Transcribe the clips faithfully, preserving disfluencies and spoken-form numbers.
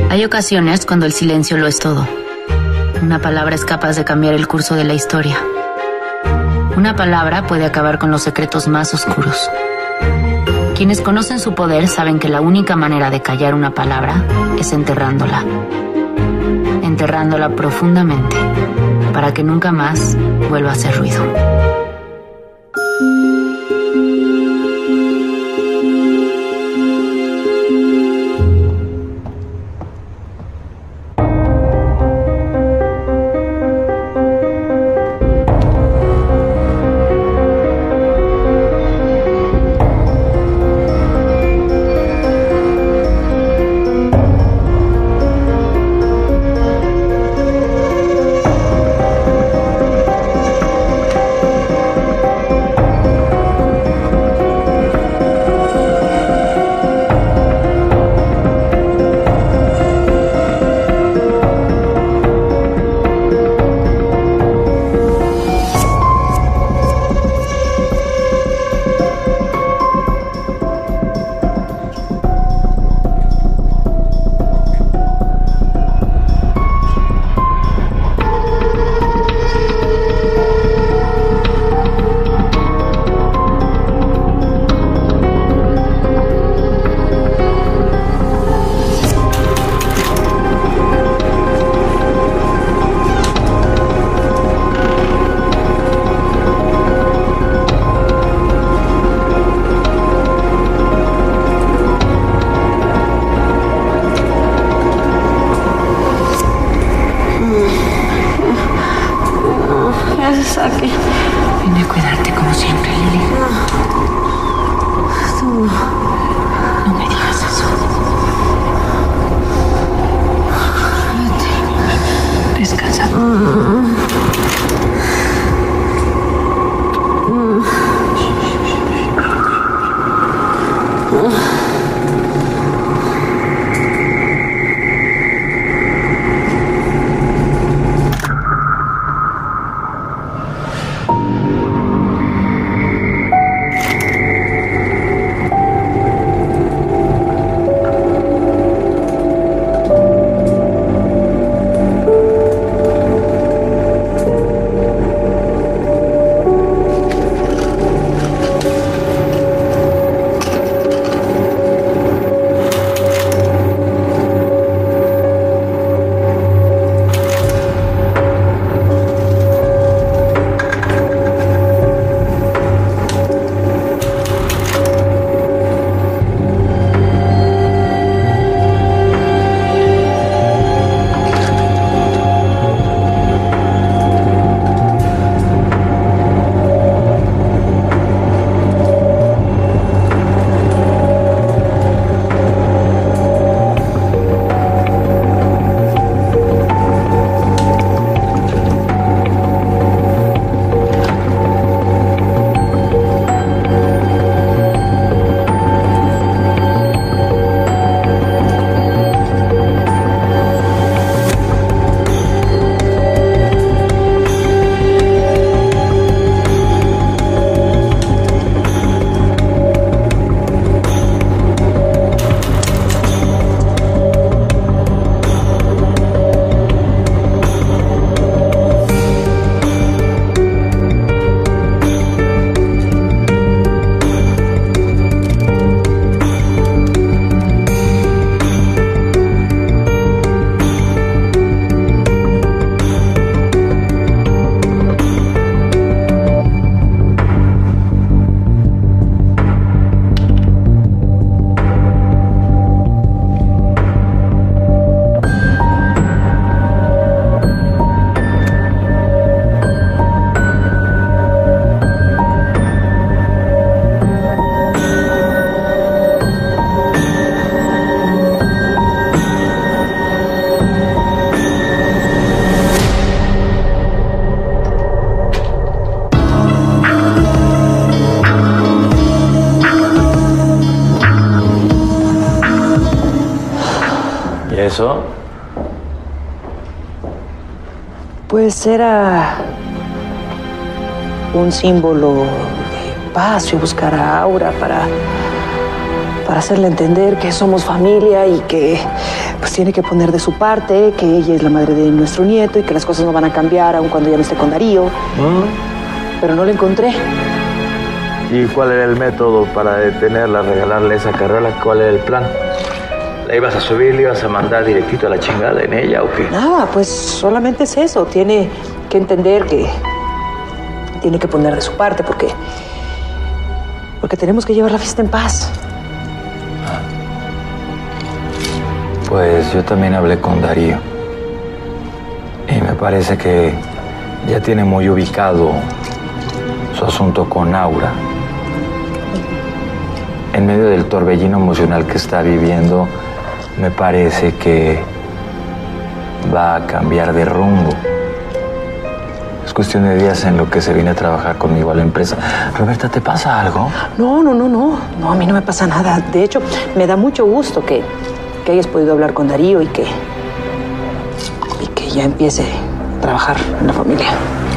Hay ocasiones cuando el silencio lo es todo. Una palabra es capaz de cambiar el curso de la historia. Una palabra puede acabar con los secretos más oscuros. Quienes conocen su poder saben que la única manera de callar una palabra es enterrándola. Enterrándola profundamente, para que nunca más vuelva a hacer ruido. Saque. Vine a cuidarte como siempre, Lili. Tú. No me digas eso. Vete. Descansa. Mm. Mm. ¿Eso? Pues era un símbolo de paz. Yo buscar a Aura para, para hacerle entender que somos familia y que pues tiene que poner de su parte, que ella es la madre de nuestro nieto y que las cosas no van a cambiar aun cuando ya no esté con Darío. ¿Mm? Pero no la encontré. ¿Y cuál era el método para detenerla, regalarle esa carrera? ¿Cuál era el plan? ¿La ibas a subir, le ibas a mandar directito a la chingada en ella o qué? Nada, pues solamente es eso. Tiene que entender que tiene que poner de su parte porque, porque tenemos que llevar la fiesta en paz. Pues yo también hablé con Darío y me parece que ya tiene muy ubicado su asunto con Aura. En medio del torbellino emocional que está viviendo, me parece que va a cambiar de rumbo. Es cuestión de días en lo que se viene a trabajar conmigo a la empresa. Roberta, ¿te pasa algo? No, no, no, no. No, a mí no me pasa nada. De hecho, me da mucho gusto que, que hayas podido hablar con Darío y que, y que ya empiece a trabajar en la familia.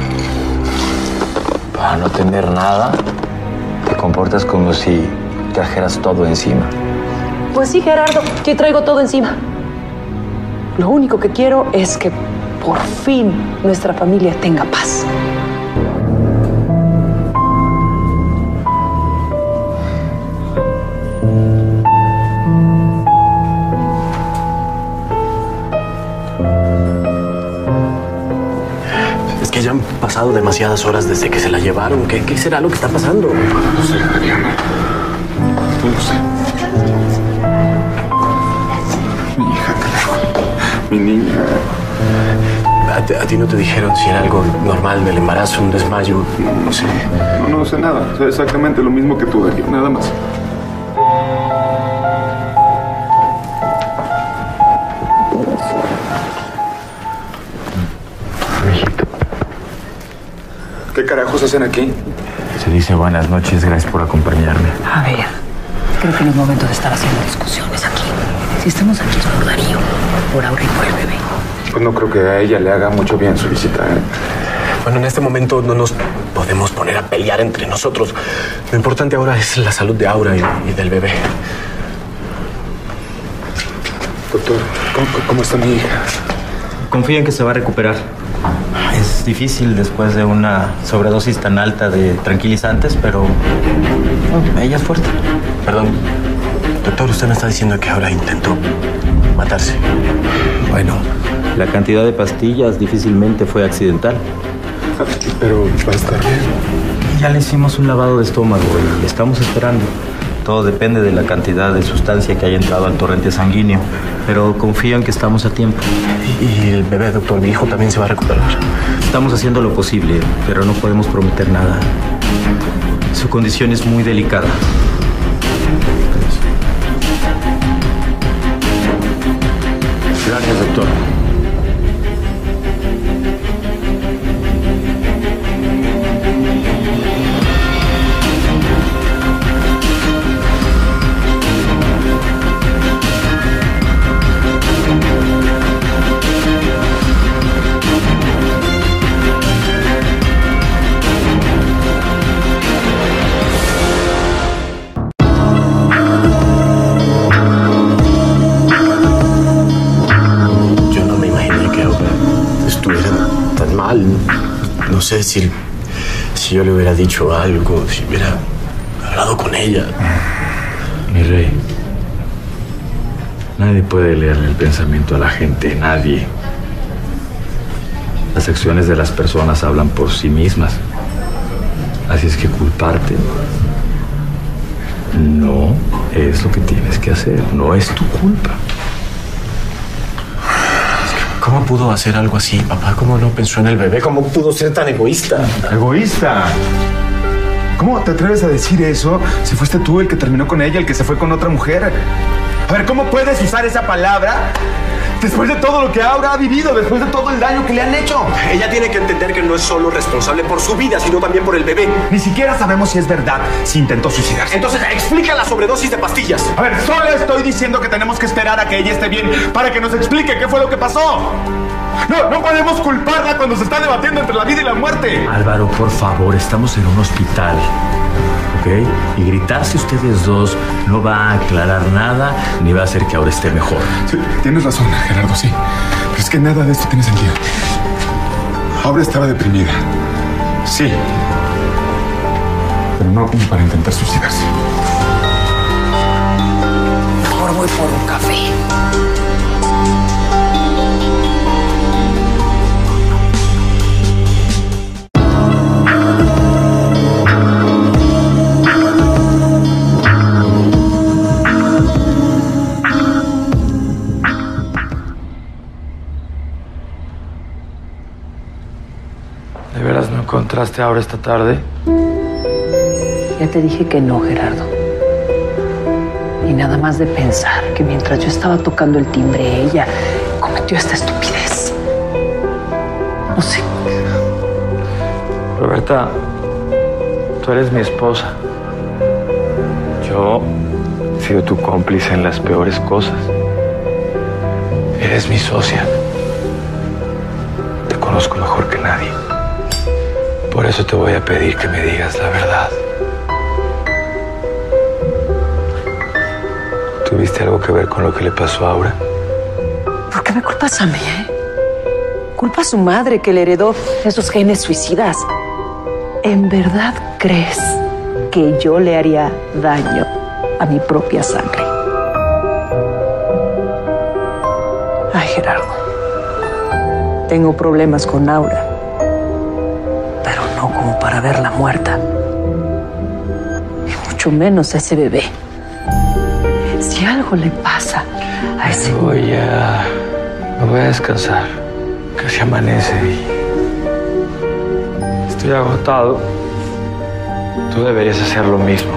Para no tener nada, te comportas como si trajeras todo encima. Pues sí, Gerardo, que traigo todo encima. Lo único que quiero es que por fin nuestra familia tenga paz. Es que ya han pasado demasiadas horas desde que se la llevaron. ¿Qué, qué será lo que está pasando? No sé, Adriana. No lo sé. Mi hija, carajo. Mi niña. ¿A, a ti no te dijeron si era algo normal del embarazo, un desmayo? No, no sé. No, no sé nada. Sé exactamente lo mismo que tú, Darío. Nada más. ¿Qué carajos hacen aquí? Se dice buenas noches, gracias por acompañarme. A ver, creo que no es momento de estar haciendo discusiones aquí. Si estamos aquí es por Darío, por Aura y por el bebé. Pues no creo que a ella le haga mucho bien su visita, ¿eh? Bueno, en este momento no nos podemos poner a pelear entre nosotros. Lo importante ahora es la salud de Aura y, y del bebé. Doctor, ¿cómo, cómo está mi hija? Confío en que se va a recuperar. Es difícil después de una sobredosis tan alta de tranquilizantes, pero bueno, ella es fuerte. Perdón, doctor, usted me está diciendo que Aura intentó matarse. Bueno, la cantidad de pastillas difícilmente fue accidental. Pero va a estar bien. Ya le hicimos un lavado de estómago y estamos esperando. Todo depende de la cantidad de sustancia que haya entrado al torrente sanguíneo, pero confío en que estamos a tiempo. ¿Y el bebé, doctor, mi hijo también se va a recuperar? Estamos haciendo lo posible, pero no podemos prometer nada. Su condición es muy delicada. Gracias, doctor. No sé si, si yo le hubiera dicho algo, si hubiera hablado con ella. Mi rey, nadie puede leerle el pensamiento a la gente, nadie. Las acciones de las personas hablan por sí mismas. Así es que culparte no es lo que tienes que hacer, no es tu culpa. ¿Cómo pudo hacer algo así, papá? ¿Cómo no pensó en el bebé? ¿Cómo pudo ser tan egoísta? ¿Egoísta? ¿Cómo te atreves a decir eso si fuiste tú el que terminó con ella, el que se fue con otra mujer? A ver, ¿cómo puedes usar esa palabra después de todo lo que Aura ha vivido, después de todo el daño que le han hecho? Ella tiene que entender que no es solo responsable por su vida, sino también por el bebé. Ni siquiera sabemos si es verdad, si intentó suicidarse. Entonces, explica la sobredosis de pastillas. A ver, solo estoy diciendo que tenemos que esperar a que ella esté bien para que nos explique qué fue lo que pasó. No, no podemos culparla cuando se está debatiendo entre la vida y la muerte. Álvaro, por favor, estamos en un hospital. ¿ok? Y gritarse ustedes dos no va a aclarar nada ni va a hacer que ahora esté mejor. Sí, tienes razón, Gerardo, sí. Pero es que nada de esto tiene sentido. Aura estaba deprimida. Sí. Pero no como para intentar suicidarse. Mejor voy por un café. ¿De veras no encontraste ahora esta tarde? Ya te dije que no, Gerardo. Y nada más de pensar que mientras yo estaba tocando el timbre, ella cometió esta estupidez. No sé. Roberta, tú eres mi esposa. Yo he sido tu cómplice en las peores cosas. Eres mi socia. Te conozco mejor que nadie. Por eso te voy a pedir que me digas la verdad. ¿Tuviste algo que ver con lo que le pasó a Aura? ¿Por qué me culpas a mí, eh? Culpa a su madre que le heredó esos genes suicidas. ¿En verdad crees que yo le haría daño a mi propia sangre? Ay, Gerardo. Tengo problemas con Aura. Pero no como para verla muerta. Y mucho menos a ese bebé. Si algo le pasa a ese... Voy a... Me voy a descansar. Casi amanece y... Estoy agotado. Tú deberías hacer lo mismo.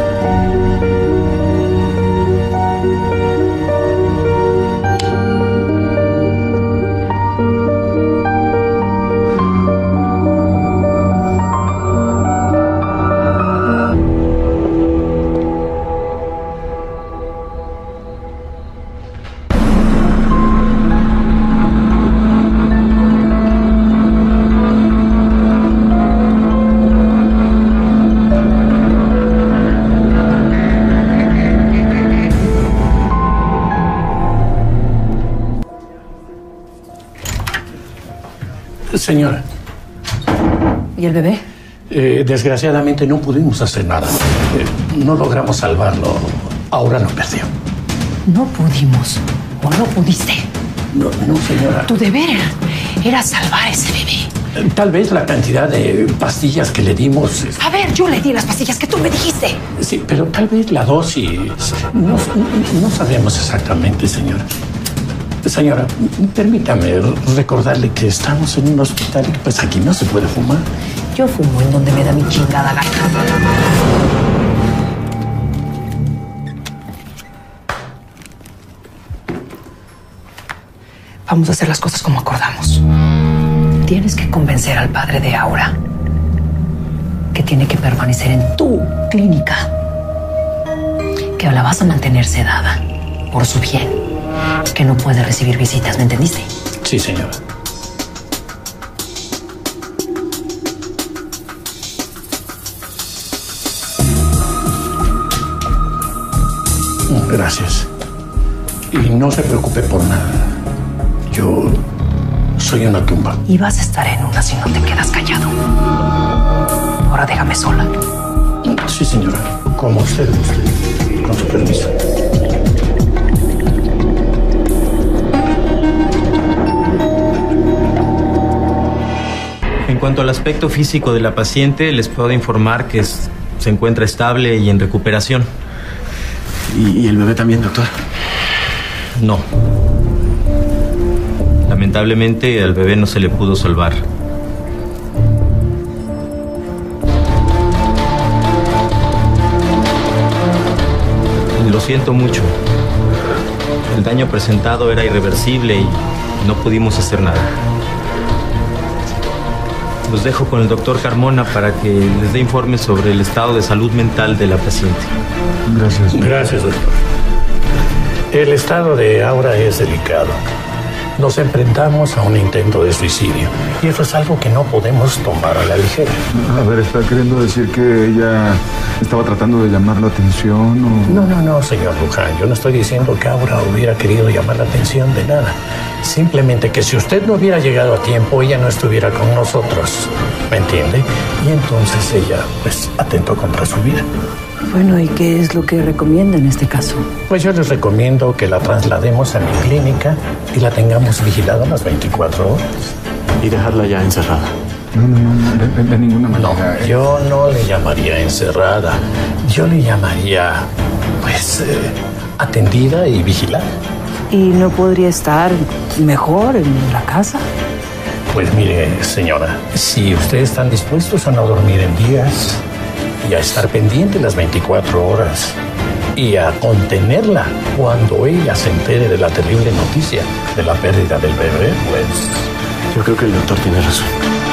Señora. ¿Y el bebé? Eh, desgraciadamente no pudimos hacer nada. Eh, no logramos salvarlo. Aura lo perdió. No pudimos. ¿O no pudiste? No, no, señora. Tu deber era, era salvar a ese bebé. Eh, Tal vez la cantidad de pastillas que le dimos... eh, A ver, yo le di las pastillas que tú me dijiste. Sí, pero tal vez la dosis... No, no, no sabemos exactamente, señora. Señora, permítame recordarle que estamos en un hospital y pues aquí no se puede fumar. Yo fumo en donde me da mi chingada gana. Vamos a hacer las cosas como acordamos. Tienes que convencer al padre de Aura que tiene que permanecer en tu clínica, que la vas a mantener sedada por su bien, que no puede recibir visitas, ¿me entendiste? Sí, señora. Gracias. Y no se preocupe por nada. Yo soy una tumba. Y vas a estar en una si no te quedas callado. Ahora déjame sola. Sí, señora. Como usted guste. Con su permiso. En cuanto al aspecto físico de la paciente, les puedo informar que es- se encuentra estable y en recuperación. ¿Y, y el bebé también, doctor? No. Lamentablemente al bebé no se le pudo salvar. Lo siento mucho. El daño presentado era irreversible y no pudimos hacer nada. Los dejo con el doctor Carmona para que les dé informes sobre el estado de salud mental de la paciente. Gracias. Gracias, doctor. El estado de Aura es delicado. nos enfrentamos a un intento de suicidio. Y eso es algo que no podemos tomar a la ligera. A ver, ¿está queriendo decir que ella estaba tratando de llamar la atención o...? No, no, no, señor Luján. Yo no estoy diciendo que Aura hubiera querido llamar la atención de nada. Simplemente que si usted no hubiera llegado a tiempo, ella no estuviera con nosotros. ¿Me entiende? Y entonces ella, pues, atentó contra su vida. Bueno, ¿y qué es lo que recomienda en este caso? Pues yo les recomiendo que la traslademos a mi clínica y la tengamos vigilada las veinticuatro horas. Y dejarla ya encerrada. No, no, no, de, de, de ninguna manera. No, yo no le llamaría encerrada. Yo le llamaría, pues, eh, atendida y vigilada. ¿Y no podría estar mejor en la casa? Pues mire, señora, si ustedes están dispuestos a no dormir en días y a estar pendiente las veinticuatro horas y a contenerla cuando ella se entere de la terrible noticia de la pérdida del bebé, pues... Yo creo que el doctor tiene razón.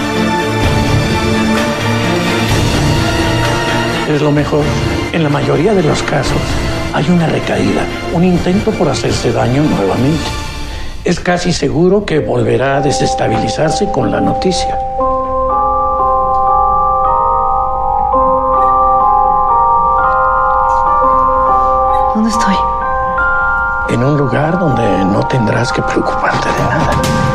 Es lo mejor. En la mayoría de los casos hay una recaída, un intento por hacerse daño nuevamente. Es casi seguro que volverá a desestabilizarse con la noticia. ¿Dónde estoy? En un lugar donde no tendrás que preocuparte de nada.